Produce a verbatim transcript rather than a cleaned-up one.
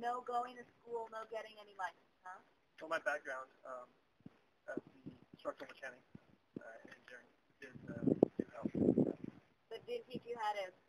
no going to school, no getting any money, huh? Well, my background um, as the structural mechanics uh, engineering did, uh, did help. But did teach you how to